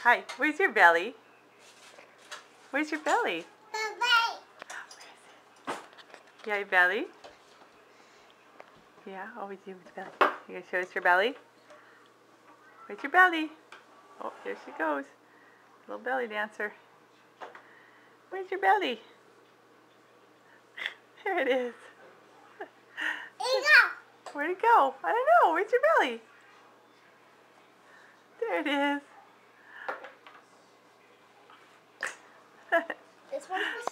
Hi. Where's your belly? Where's your belly? Yeah, your belly? Yeah, always you with belly. You gonna show us your belly? Where's your belly? Oh, here she goes. Little belly dancer. Where's your belly? There it is. Where'd it go? I don't know. Where's your belly? There it is. This one's for